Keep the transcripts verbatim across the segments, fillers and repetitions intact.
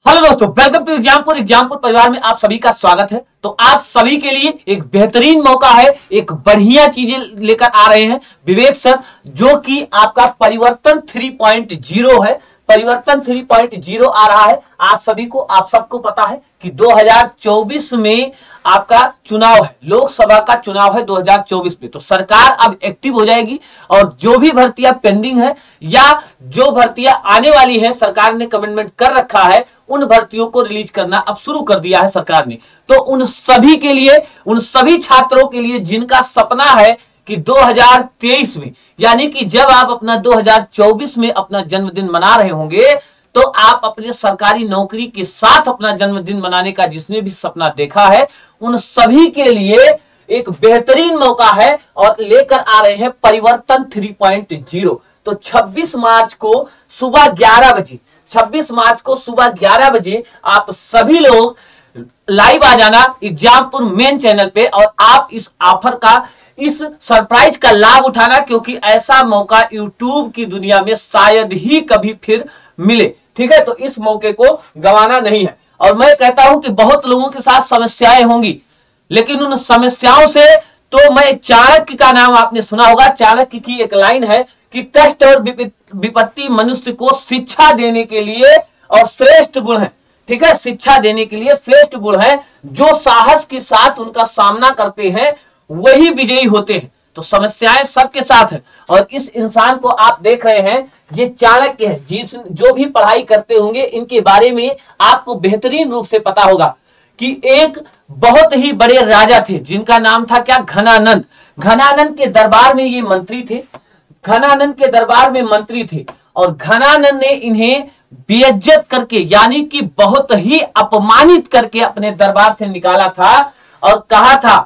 Hello दोस्तों, welcome to Exampur. Exampur परिवार में आप सभी का स्वागत है। तो आप सभी के लिए एक बेहतरीन मौका है, एक बढ़िया चीजें लेकर आ रहे हैं विवेक सर, जो कि आपका परिवर्तन थ्री पॉइंट ज़ीरो है। परिवर्तन थ्री पॉइंट ज़ीरो आ रहा है। आप सभी को आप सबको पता है कि दो हज़ार चौबीस में आपका चुनाव है, लोकसभा का चुनाव है दो हज़ार चौबीस में। तो सरकार अब एक्टिव हो जाएगी और जो भी भर्तियां पेंडिंग है या जो भर्तियां आने वाली है, सरकार ने कमिटमेंट कर रखा है, उन भर्तियों को रिलीज करना अब शुरू कर दिया है सरकार ने। तो उन सभी के लिए, उन सभी छात्रों के लिए जिनका सपना है कि दो हज़ार तेईस में, यानी कि जब आप अपना दो हज़ार चौबीस में अपना जन्मदिन मना रहे होंगे, तो आप अपने सरकारी नौकरी के साथ अपना जन्मदिन मनाने का जिसने भी सपना देखा है, उन सभी के लिए एक बेहतरीन मौका है और लेकर आ रहे हैं परिवर्तन थ्री पॉइंट ज़ीरो। तो छब्बीस मार्च को सुबह ग्यारह बजे छब्बीस मार्च को सुबह ग्यारह बजे आप सभी लोग लाइव आ जाना एग्जामपुर मेन चैनल पे और आप इस ऑफर का, इस सरप्राइज का लाभ उठाना, क्योंकि ऐसा मौका यूट्यूब की दुनिया में शायद ही कभी फिर मिले। ठीक है, तो इस मौके को गंवाना नहीं है। और मैं कहता हूं कि बहुत लोगों के साथ समस्याएं होंगी, लेकिन उन समस्याओं से, तो मैं चाणक्य का नाम आपने सुना होगा। चाणक्य की एक लाइन है कि कष्ट और विपत्ति मनुष्य को शिक्षा देने के लिए और श्रेष्ठ गुण है। ठीक है, शिक्षा देने के लिए श्रेष्ठ गुण है। जो साहस के साथ उनका सामना करते हैं वही विजयी होते हैं। तो समस्याएं सबके साथ है और इस इंसान को आप देख रहे हैं, ये चाणक्य है। जिस जो भी पढ़ाई करते होंगे इनके बारे में आपको बेहतरीन रूप से पता होगा कि एक बहुत ही बड़े राजा थे जिनका नाम था क्या, घनानंद। घनानंद के दरबार में ये मंत्री थे। घनानंद के दरबार में मंत्री थे और घनानंद ने इन्हें बेइज्जत करके, यानी कि बहुत ही अपमानित करके अपने दरबार से निकाला था और कहा था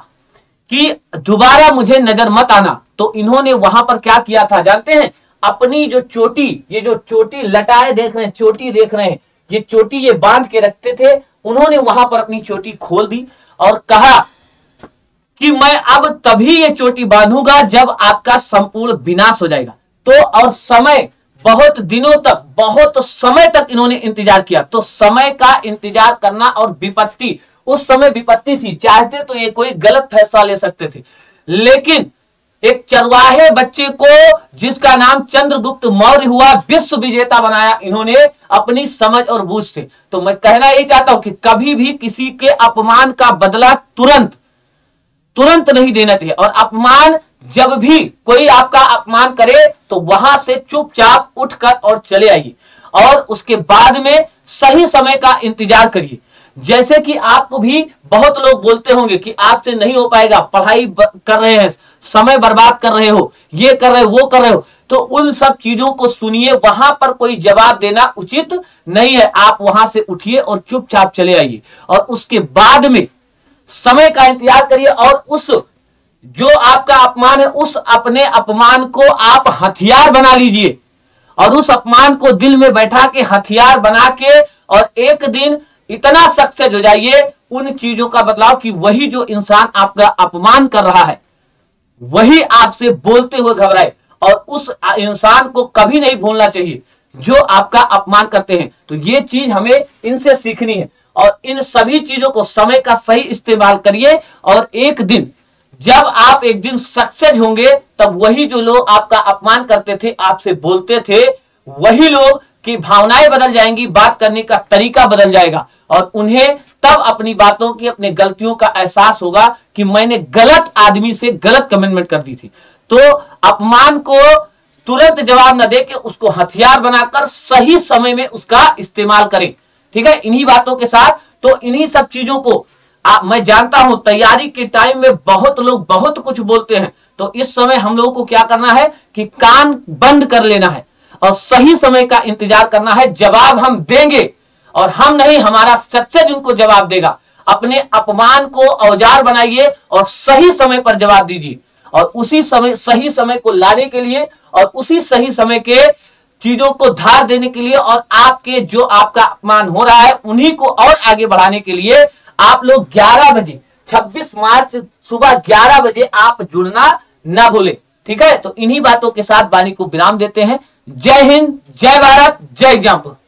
कि दोबारा मुझे नजर मत आना। तो इन्होंने वहां पर क्या किया था जानते हैं? अपनी जो चोटी, ये जो चोटी लटाए देख रहे हैं, चोटी देख रहे हैं, ये चोटी ये बांध के रखते थे। उन्होंने वहां पर अपनी चोटी खोल दी और कहा कि मैं अब तभी ये चोटी बांधूंगा जब आपका संपूर्ण विनाश हो जाएगा। तो और समय, बहुत दिनों तक, बहुत समय तक इन्होंने इंतजार किया। तो समय का इंतजार करना और विपत्ति, उस समय विपत्ति थी, चाहते तो ये कोई गलत फैसला ले सकते थे, लेकिन एक चरवाहे बच्चे को जिसका नाम चंद्रगुप्त मौर्य हुआ, विश्व विजेता बनाया इन्होंने अपनी समझ और बूझ से। तो मैं कहना यही चाहता हूं कि कभी भी किसी के अपमान का बदला तुरंत तुरंत नहीं देना चाहिए। और अपमान, जब भी कोई आपका अपमान करे तो वहां से चुपचाप उठकर और चले आइए और उसके बाद में सही समय का इंतजार करिए। जैसे कि आपको भी बहुत लोग बोलते होंगे कि आपसे नहीं हो पाएगा, पढ़ाई कर रहे हैं, समय बर्बाद कर रहे हो, ये कर रहे हो, वो कर रहे हो। तो उन सब चीजों को सुनिए, वहां पर कोई जवाब देना उचित नहीं है। आप वहां से उठिए और चुपचाप चले आइए और उसके बाद में समय का इंतजार करिए और उस जो आपका अपमान है, उस अपने अपमान को आप हथियार बना लीजिए और उस अपमान को दिल में बैठा के हथियार बना के और एक दिन इतना सक्सेस हो जाइए उन चीजों का बदलाव कि वही जो इंसान आपका अपमान कर रहा है वही आपसे बोलते हुए घबराए। और उस इंसान को कभी नहीं भूलना चाहिए जो आपका अपमान करते हैं। तो ये चीज हमें इनसे सीखनी है और इन सभी चीजों को, समय का सही इस्तेमाल करिए और एक दिन जब आप एक दिन सक्सेस होंगे तब वही जो लोग आपका अपमान करते थे, आपसे बोलते थे, वही लोग की भावनाएं बदल जाएंगी, बात करने का तरीका बदल जाएगा और उन्हें तब अपनी बातों की, अपने गलतियों का एहसास होगा कि मैंने गलत आदमी से गलत कमेंटमेंट कर दी थी। तो अपमान को तुरंत जवाब न देके उसको हथियार बनाकर सही समय में उसका इस्तेमाल करें। ठीक है, इन्हीं बातों के साथ, तो इन्हीं सब चीजों को आ, मैं जानता हूं तैयारी के टाइम में बहुत लोग बहुत कुछ बोलते हैं। तो इस समय हम लोगों को क्या करना है कि कान बंद कर लेना है और सही समय का इंतजार करना है। जवाब हम देंगे और हम नहीं, हमारा सक्सेस उनको जवाब देगा। अपने अपमान को औजार बनाइए और सही समय पर जवाब दीजिए और उसी समय, सही समय को लाने के लिए और उसी सही समय के चीजों को धार देने के लिए और आपके जो आपका अपमान हो रहा है उन्हीं को और आगे बढ़ाने के लिए आप लोग ग्यारह बजे, छब्बीस मार्च सुबह ग्यारह बजे आप जुड़ना ना भूलें। ठीक है, तो इन्हीं बातों के साथ वाणी को विराम देते हैं। जय हिंद, जय भारत, जय एग्जामपुर।